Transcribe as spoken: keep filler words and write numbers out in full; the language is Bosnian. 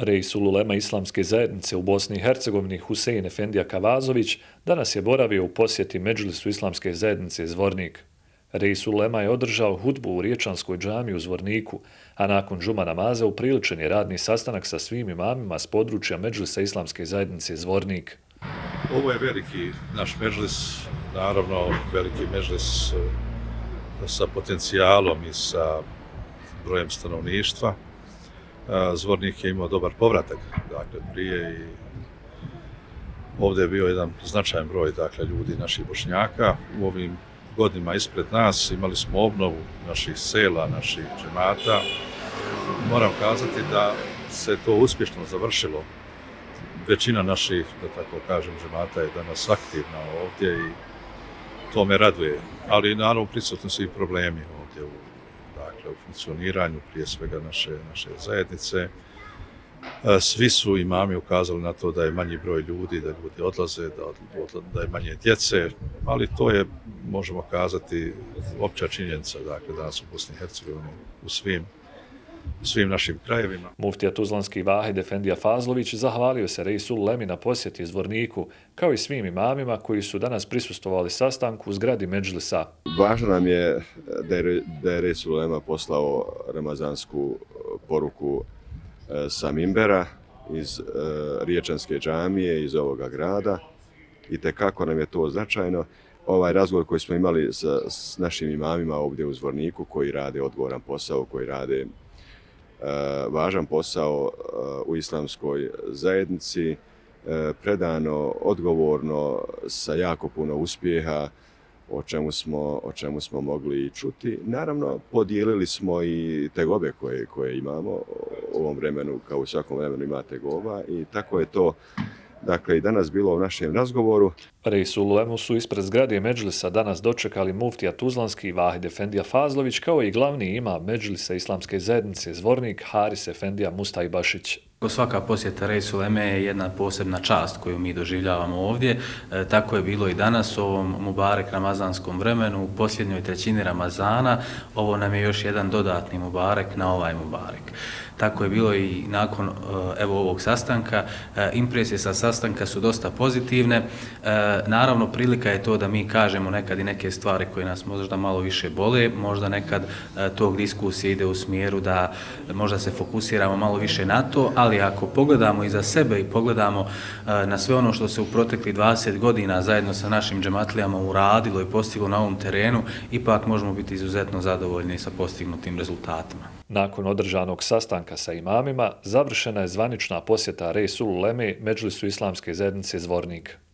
Reisul ulema Islamske zajednice u Bosni i Hercegovini Husein Efendija Kavazović danas je boravio u posjeti Medžlisu Islamske zajednice Zvornik. Reisul ulema je održao hudbu u Riječanskoj džamiji u Zvorniku, a nakon džuma namaza upriličen je radni sastanak sa svim imamima s područja Medžlisa Islamske zajednice Zvornik. Ovo je veliki naš medžlis, naravno veliki medžlis sa potencijalom i sa brojem stanovništva. Zvornik je imao dobar povratak, dakle, prije i ovdje je bio jedan značajan broj, dakle, ljudi, naših Bošnjaka. U ovim godinama ispred nas imali smo obnovu naših sela, naših džemata. Moram kazati da se to uspješno završilo. Većina naših, da tako kažem, džemata je danas aktivna ovdje i to me raduje. Ali naravno prisutni su i problemi ovdje u Dakle, u funkcioniranju prije svega naše, naše zajednice. Svi su imami ukazali na to da je manji broj ljudi, da ljudi odlaze, da, da je manje djece, ali to je, možemo kazati, opća činjenica, dakle, danas u Bosni i Hercegovini, u svim, u svim našim krajevima. Muftija Tuzlanski Vahid Efendija Fazlović zahvalio se Reisul ulemi na posjeti Zvorniku, kao i svim imamima koji su danas prisustvovali sastanku u zgradi Medžlisa. Važno nam je da je, da je Reisul ulema poslao ramazansku poruku sa Mimbera iz uh, Riječanske džamije, iz ovoga grada, i tekako nam je to značajno. Ovaj razgovor koji smo imali sa, s našim imamima ovdje u Zvorniku, koji rade odgovoran posao, koji rade uh, važan posao uh, u islamskoj zajednici, uh, predano, odgovorno, sa jako puno uspjeha, o čemu smo, o čemu smo mogli čuti. Naravno, podijelili smo i tegobe koje, koje imamo u ovom vremenu, kao u svakom vremenu ima tegoba, i tako je to, dakle, i danas bilo u našem razgovoru. Reisul ulemu su ispred zgrade Medžlisa danas dočekali muftija Tuzlanski Vahid Efendija Fazlović, kao i glavni imam Medžlisa Islamske zajednice Zvornik Haris Efendija Mustajbašić. Svaka posjeta Reisul uleme je jedna posebna čast koju mi doživljavamo ovdje. E, tako je bilo i danas u ovom Mubarek ramazanskom vremenu, u posljednjoj trećini Ramazana. Ovo nam je još jedan dodatni Mubarek na ovaj Mubarek. Tako je bilo i nakon evo ovog sastanka. E, impresije sa sastanka su dosta pozitivne. E, naravno, prilika je to da mi kažemo nekad i neke stvari koje nas možda malo više bole, možda nekad e, tog diskusije ide u smjeru da možda se fokusiramo malo više na to, ali ako pogledamo iza sebe i pogledamo e, na sve ono što se u proteklih dvadeset godina zajedno sa našim džematlijama uradilo i postiglo na ovom terenu, ipak možemo biti izuzetno zadovoljni sa postignutim rezultatima. Nakon održanog sastanka sa imamima, završena je zvanična posjeta Reisul uleme Medžlisu Islamske zajednice Zvornik.